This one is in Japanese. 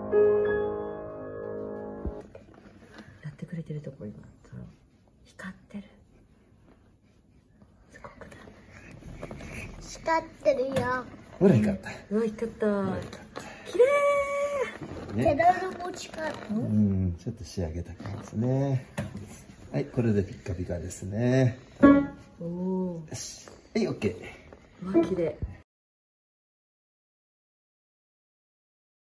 やってくれてるとこ今光ってる。すごくない？ 光ってるよ。 ほら光った。 うわ光った。綺麗。 ペダル持ちか。 ちょっと仕上げた感じですね。はい、これでピッカピカですね。 おお。 よし。はい、オッケー。 うわ綺麗。